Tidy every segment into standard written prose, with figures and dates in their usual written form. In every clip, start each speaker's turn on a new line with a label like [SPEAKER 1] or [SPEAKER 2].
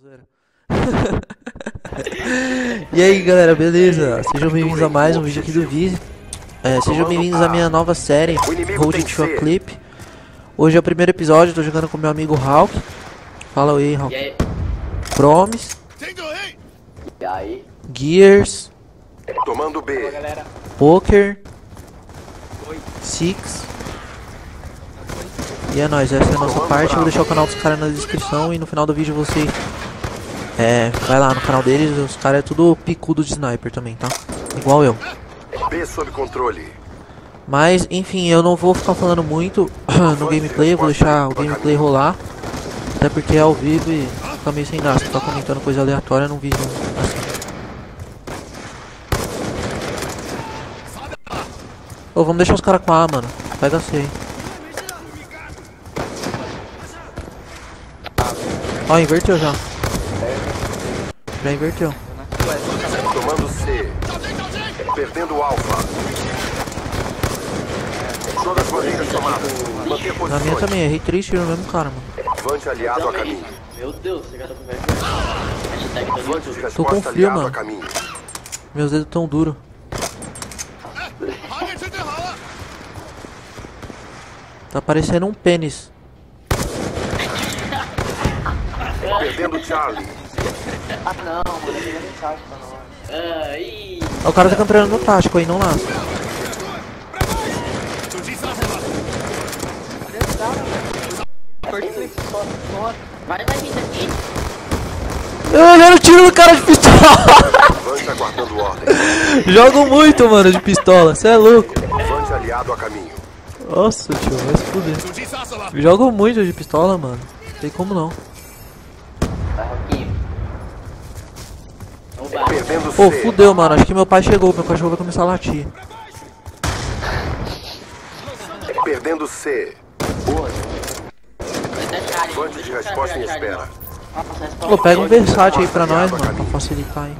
[SPEAKER 1] E aí galera, beleza? Sejam bem-vindos a mais um vídeo aqui do Vize. Sejam bem-vindos à minha nova série Road to a Clip. Hoje é o primeiro episódio, tô jogando com meu amigo Hawk. Fala aí, Hawk. Promise.
[SPEAKER 2] E aí?
[SPEAKER 1] Gears.
[SPEAKER 3] Tomando B.
[SPEAKER 1] Poker. Six. E é nóis, essa é a nossa parte. Eu vou deixar o canal dos caras na descrição e no final do vídeo você vai lá no canal deles. Os caras é tudo picudo de sniper também, tá? Igual eu.
[SPEAKER 3] B sob controle.
[SPEAKER 1] Mas enfim, eu não vou ficar falando muito no gameplay, eu vou deixar o gameplay rolar. Até porque é ao vivo e fica meio sem graça ficar comentando coisa aleatória num vídeo assim. Ô, vamos deixar os caras com A, mano. Pega C aí. Ó, inverteu já. Já inverteu.
[SPEAKER 3] Tomando C. Perdendo o Alfa. Todas as bandeiras tomadas. Manter posições.
[SPEAKER 1] Na minha também, errei 3 tiros no mesmo cara, mano.
[SPEAKER 3] Avante aliado a caminho.
[SPEAKER 2] Meu Deus, você gastou com velho. Hashtag do
[SPEAKER 3] Avante de
[SPEAKER 2] YouTube.
[SPEAKER 1] Tô com
[SPEAKER 3] resposta
[SPEAKER 1] frio,
[SPEAKER 3] aliado
[SPEAKER 1] mano.
[SPEAKER 3] a caminho.
[SPEAKER 1] Meus dedos tão duros. Tá parecendo um pênis.
[SPEAKER 3] Perdendo Charlie.
[SPEAKER 2] Ah não, mano, eu queria mensagem pra nós. Aí.
[SPEAKER 1] Ó, o cara tá campeando no tático aí, não lá.
[SPEAKER 2] Vai vir daqui.
[SPEAKER 1] Eu não tiro no cara de pistola.
[SPEAKER 3] Avante aguardando ordem.
[SPEAKER 1] Jogo muito, mano, de pistola. Cê é louco.
[SPEAKER 3] Avante aliado a caminho.
[SPEAKER 1] Nossa, tio, vai se fuder. Jogo muito de pistola, mano. Não tem como não.
[SPEAKER 2] Vai, Roquinho. Vamos lá.
[SPEAKER 3] Perdendo
[SPEAKER 1] Pô,
[SPEAKER 3] C.
[SPEAKER 1] fudeu, mano. Acho que meu pai chegou. Meu cachorro vai começar a latir.
[SPEAKER 3] Perdendo C.
[SPEAKER 2] Vai dar Charlie.
[SPEAKER 3] Avante de resposta em espera.
[SPEAKER 2] Nossa, resposta.
[SPEAKER 1] Pô, pega um Versace aí pra nós, mano. Pra facilitar aí.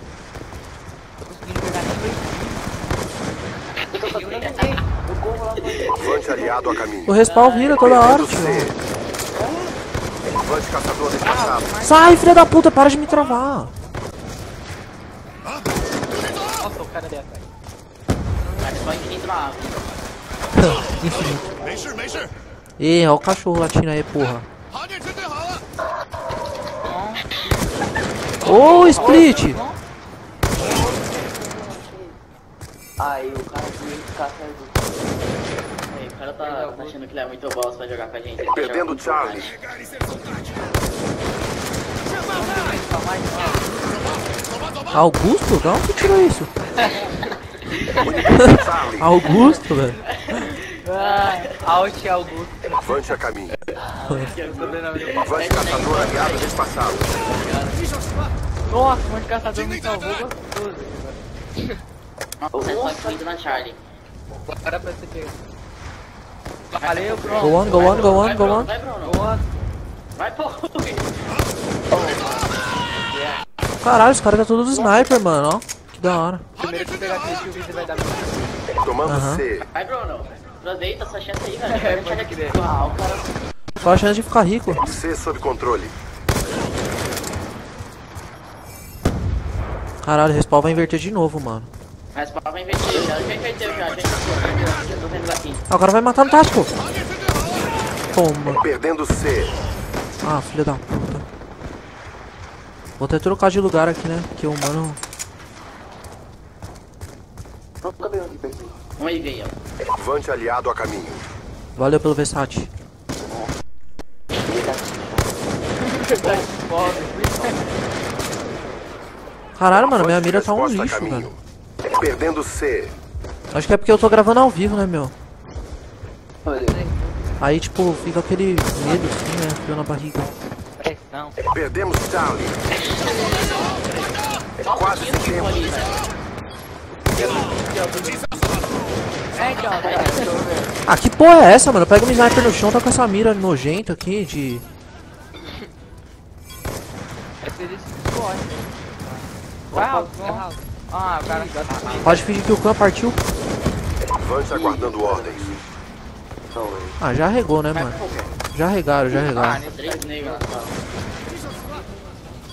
[SPEAKER 3] Avante aliado a caminho.
[SPEAKER 1] O respawn vira toda hora,
[SPEAKER 3] Perdendo
[SPEAKER 1] tio.
[SPEAKER 3] C. Avante caçador despassado.
[SPEAKER 1] Sai, filha da puta. Para de me travar.
[SPEAKER 4] Nossa, o cara dessa aí.
[SPEAKER 2] Cara, só infinito na árvore.
[SPEAKER 1] Infinito. Ih, ó o cachorro latindo aí, porra. Ô, Split!
[SPEAKER 2] Aí, o cara veio ficar certo. Aí, o cara tá achando que ele é muito boss pra jogar com a gente. Ele
[SPEAKER 3] Perdendo
[SPEAKER 2] quer jogar com
[SPEAKER 3] Charlie.
[SPEAKER 1] Augusto? Da onde você tirou isso?
[SPEAKER 3] Charlie.
[SPEAKER 1] Augusto, velho.
[SPEAKER 4] Alt Augusto.
[SPEAKER 3] Avante a caminho.
[SPEAKER 4] Que é o sobrenome do
[SPEAKER 3] Avante caçador aliado despassado.
[SPEAKER 4] Nossa, um monte de caçador me salvou gostoso.
[SPEAKER 2] Você é só infinito na Charlie.
[SPEAKER 4] Bora pra você ter. Valeu, pronto.
[SPEAKER 1] Go on, go on, go on, go on.
[SPEAKER 2] Vai, Bruno.
[SPEAKER 4] Boa.
[SPEAKER 2] Vai, pô.
[SPEAKER 1] Caralho, os caras tá todos sniper, mano, ó. Que da hora.
[SPEAKER 4] Primeiro que eu pegar aqui, o vídeo vai dar muito.
[SPEAKER 3] Tomando
[SPEAKER 1] Aham.
[SPEAKER 3] C.
[SPEAKER 2] Vai, Bruno. Aproveita essa chance aí, velho.
[SPEAKER 4] É,
[SPEAKER 2] Vai
[SPEAKER 4] pode
[SPEAKER 2] aqui.
[SPEAKER 4] crer.
[SPEAKER 2] Ah, o cara...
[SPEAKER 1] Só a chance de ficar rico.
[SPEAKER 3] C sob controle.
[SPEAKER 1] Caralho, o respawn vai inverter de novo, mano.
[SPEAKER 2] Mas o vai inverter já. Já inverteu já. Já inverteu. Já tô vendo aqui.
[SPEAKER 1] Ah, o cara vai matar no tático. Toma.
[SPEAKER 3] Perdendo C.
[SPEAKER 1] Ah, filha da puta. Vou até trocar de lugar aqui, né? Porque o mano...
[SPEAKER 2] Vamos aí, veio.
[SPEAKER 3] Avante aliado a caminho.
[SPEAKER 1] Valeu pelo Versace. Caralho, mano, minha
[SPEAKER 3] Avante de
[SPEAKER 1] mira tá um
[SPEAKER 3] resposta a
[SPEAKER 1] lixo,
[SPEAKER 3] caminho.
[SPEAKER 1] velho.
[SPEAKER 3] Perdendo C.
[SPEAKER 1] Acho que é porque eu tô gravando ao vivo, né, meu? Aí, tipo, fica aquele medo, assim, né? Frio na barriga.
[SPEAKER 4] Pressão.
[SPEAKER 3] Perdemos Charlie. Quase tempo.
[SPEAKER 2] Ali, velho.
[SPEAKER 1] Ah, que porra é essa, mano? Pega um sniper no chão, tá com essa mira nojenta aqui de...
[SPEAKER 4] É ser esse esporte. Vai, Raul. Ah, o cara já tá.
[SPEAKER 1] Pode fingir que o clã partiu.
[SPEAKER 3] Avante aguardando ordens.
[SPEAKER 1] Ah, já regou, né, mano? Já regaram, já regaram.
[SPEAKER 2] Três negros na sala.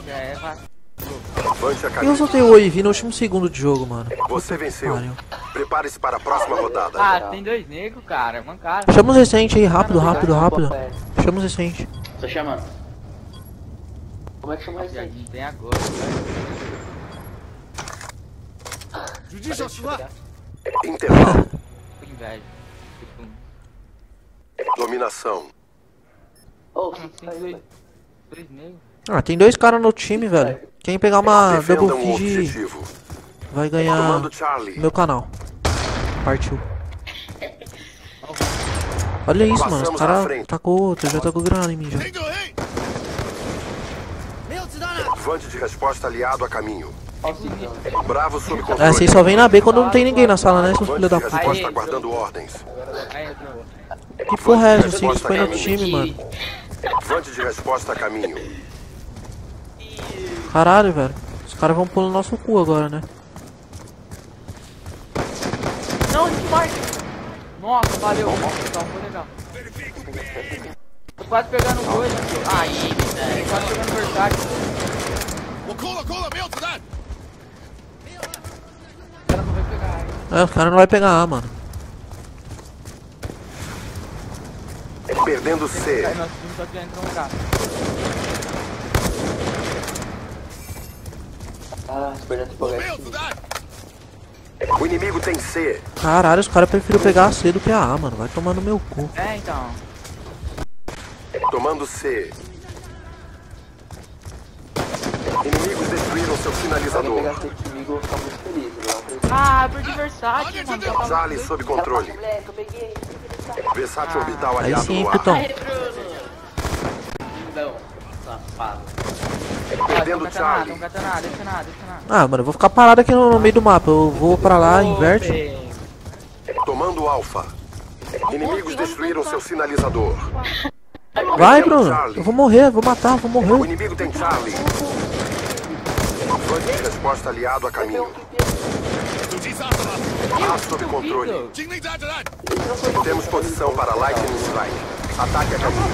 [SPEAKER 4] vai.
[SPEAKER 3] Avance a
[SPEAKER 1] Eu
[SPEAKER 3] caminho.
[SPEAKER 1] soltei o Oi no último segundo de jogo, mano.
[SPEAKER 3] Você venceu.
[SPEAKER 1] Pariu.
[SPEAKER 3] Prepare-se para a próxima rodada.
[SPEAKER 4] Ah, tem dois negros, cara. Mancaram.
[SPEAKER 1] Chama os recentes aí, rápido. Chama os recentes.
[SPEAKER 2] Tô chamando. Como é que chama isso?
[SPEAKER 4] Jardim tem agora, velho.
[SPEAKER 3] Intervalo.
[SPEAKER 4] Com inveja.
[SPEAKER 3] Dominação.
[SPEAKER 2] Oh,
[SPEAKER 4] Tem dois negros.
[SPEAKER 1] Ah, tem dois caras no time, velho. Quem pegar uma double
[SPEAKER 3] Defendam o
[SPEAKER 1] feed
[SPEAKER 3] objetivo.
[SPEAKER 1] vai ganhar
[SPEAKER 3] Comando Charlie.
[SPEAKER 1] meu canal. Partiu. Olha isso, mano. Os
[SPEAKER 3] Passamos à
[SPEAKER 1] caras
[SPEAKER 3] frente.
[SPEAKER 1] já tacou granada em mim já.
[SPEAKER 3] Vante de resposta aliado a caminho.
[SPEAKER 4] Ó, o sinistro.
[SPEAKER 3] Bravo sob
[SPEAKER 1] É,
[SPEAKER 3] controle.
[SPEAKER 1] vocês só vem na B quando não tem ninguém na sala, né, seus
[SPEAKER 3] Vante
[SPEAKER 1] filhos da
[SPEAKER 3] de
[SPEAKER 1] puta.
[SPEAKER 3] resposta
[SPEAKER 4] Aí,
[SPEAKER 3] aguardando ordens.
[SPEAKER 4] Aí entrou.
[SPEAKER 1] Que porra é essa? Vocês
[SPEAKER 3] Resposta
[SPEAKER 1] põem no
[SPEAKER 3] caminho.
[SPEAKER 1] time, mano.
[SPEAKER 3] Vante de resposta a caminho.
[SPEAKER 1] Caralho, velho. Os caras vão pôr no nosso cu agora, né?
[SPEAKER 4] Não, que vai. Nossa, valeu. Então, foi legal. Tô quase pegando dois.
[SPEAKER 2] Aí, velho.
[SPEAKER 4] Quase pegando versátil. O cara não vai pegar. Hein?
[SPEAKER 1] É, os caras não vai pegar A, mano.
[SPEAKER 3] Perdendo C.
[SPEAKER 4] Aí nosso time só que entrou um cara.
[SPEAKER 2] Ah, esperando empolgar.
[SPEAKER 3] O inimigo tem C.
[SPEAKER 1] Caralho, os caras preferiram pegar a C do que a A, mano. Vai tomar no meu cu.
[SPEAKER 4] É, então.
[SPEAKER 3] Tomando C. Inimigos destruíram seu sinalizador.
[SPEAKER 2] Pegar comigo, eu vou ficar muito feliz, não.
[SPEAKER 4] Ah, perdi versátil, mano. Já tava-
[SPEAKER 3] Charlie sob controle.
[SPEAKER 2] Moleque, eu peguei.
[SPEAKER 3] Versátil orbital
[SPEAKER 1] Aí
[SPEAKER 3] aliado
[SPEAKER 1] sim,
[SPEAKER 3] no ar.
[SPEAKER 1] putão.
[SPEAKER 2] Aí, Bruno. Não, safado.
[SPEAKER 3] Perdendo
[SPEAKER 4] Não
[SPEAKER 3] Charlie.
[SPEAKER 4] cata nada, deixa nada.
[SPEAKER 1] Ah, mano, eu vou ficar parado aqui no meio do mapa. Eu vou pra lá, inverte.
[SPEAKER 3] Tomando Alfa. Inimigos destruíram seu sinalizador.
[SPEAKER 1] Vai, Bruno. Eu vou morrer, vou matar, vou
[SPEAKER 3] O
[SPEAKER 1] morrer.
[SPEAKER 3] inimigo tem Charlie. Vante de resposta aliado a caminho. A sob controle. Temos posição para Lightning Strike. Ataque a caminho.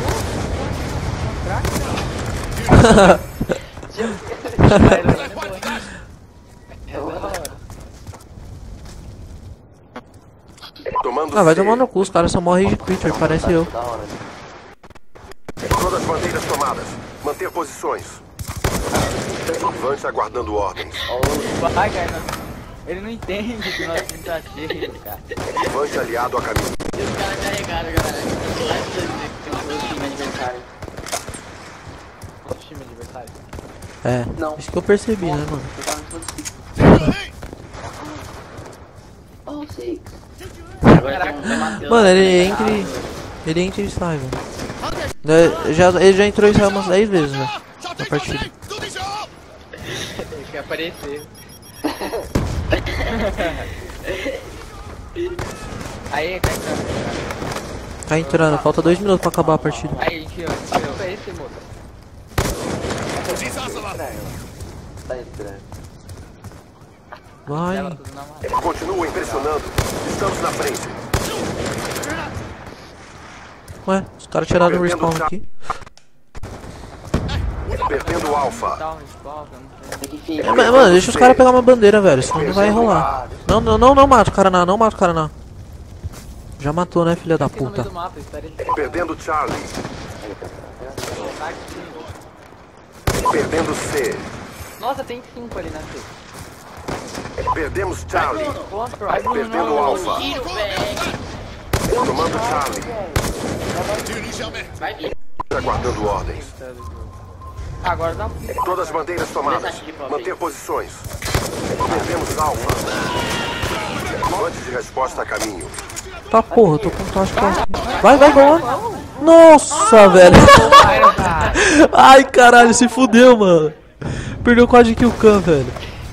[SPEAKER 3] Tomando
[SPEAKER 1] Ah, vai
[SPEAKER 3] C.
[SPEAKER 1] tomar no cu, os caras só morrem de creature, parece eu.
[SPEAKER 2] Da hora.
[SPEAKER 3] Todas as bandeiras tomadas. Manter posições. Vante aguardando ordens.
[SPEAKER 4] Vai, cara. Ele não entende que o nosso time tá cheio, cara.
[SPEAKER 3] Vante aliado a caminho.
[SPEAKER 2] E os caras carregaram, galera. Tem um time adversário.
[SPEAKER 4] Nosso time adversário.
[SPEAKER 1] É,
[SPEAKER 2] Não.
[SPEAKER 1] isso que eu percebi, né, mano?
[SPEAKER 2] Eu tava no Six. Oh, Six. Agora tem um Matheus.
[SPEAKER 1] Mano, ele entra e sai, velho. Ele já entrou e saiu umas 10 vezes, né? Na partida.
[SPEAKER 4] Ele quer aparecer. Aí, tá entrando.
[SPEAKER 1] Tá entrando, falta 2 minutos pra acabar a partida.
[SPEAKER 4] Aí, encheu. É esse, moço.
[SPEAKER 2] Tá entrando.
[SPEAKER 1] Vai.
[SPEAKER 4] Ela tudo na mão.
[SPEAKER 3] Continua impressionando. Estamos na frente.
[SPEAKER 1] Ué, os caras tiraram o respawn aqui.
[SPEAKER 3] Perdendo Alfa.
[SPEAKER 4] Dá um respawn, eu não sei.
[SPEAKER 2] Tem que fingir.
[SPEAKER 1] Mano, deixa os caras pegar uma bandeira, velho, senão não vai rolar. Não mata o cara não mata o cara não. Já matou, né, filha da
[SPEAKER 4] Fica no meio
[SPEAKER 1] puta.
[SPEAKER 4] do mapa, espera ele.
[SPEAKER 3] Perdendo Charlie.
[SPEAKER 4] Tá aqui.
[SPEAKER 3] Perdendo C.
[SPEAKER 4] Nossa, tem 5 ali na C.
[SPEAKER 3] Perdemos Charlie.
[SPEAKER 4] Contra, ai, Bruno,
[SPEAKER 3] Perdendo
[SPEAKER 4] não.
[SPEAKER 3] Alfa.
[SPEAKER 2] Tiro, velho.
[SPEAKER 3] Tomando Charlie.
[SPEAKER 2] Vai vir.
[SPEAKER 3] Aguardando ordens.
[SPEAKER 4] Agora dá um.
[SPEAKER 3] Todas as bandeiras tomadas. Manter posições. Perdemos Alfa. Vante de resposta a caminho.
[SPEAKER 1] Tá porra, eu tô com taxa pra... Vai, gol. Nossa, velho. Ai, caralho, se fudeu, mano. Perdeu quase kill cam, velho.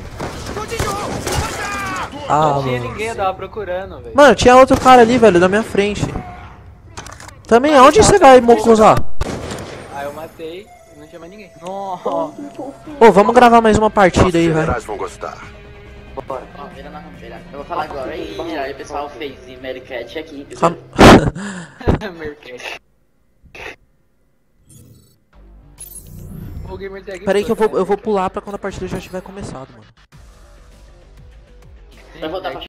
[SPEAKER 1] Ah,
[SPEAKER 4] Não tinha
[SPEAKER 1] mano.
[SPEAKER 4] ninguém, eu tava procurando, velho.
[SPEAKER 1] Mano, tinha outro cara ali, velho, da minha frente. Também, aonde você vai, mocosar?
[SPEAKER 4] Aí eu matei e não tinha mais ninguém. Nossa.
[SPEAKER 1] Ô, vamos gravar mais uma partida
[SPEAKER 3] Nossos
[SPEAKER 1] aí, vai.
[SPEAKER 3] generais vão gostar.
[SPEAKER 2] Bora. Ó, vira na rampeira. Eu vou falar agora. Aí o pessoal fez e Mary Cat aqui.
[SPEAKER 1] Calma.
[SPEAKER 4] O gamer tag.
[SPEAKER 1] Pera aí que eu vou pular pra quando a partida já tiver começado, mano.
[SPEAKER 2] Vai voltar pra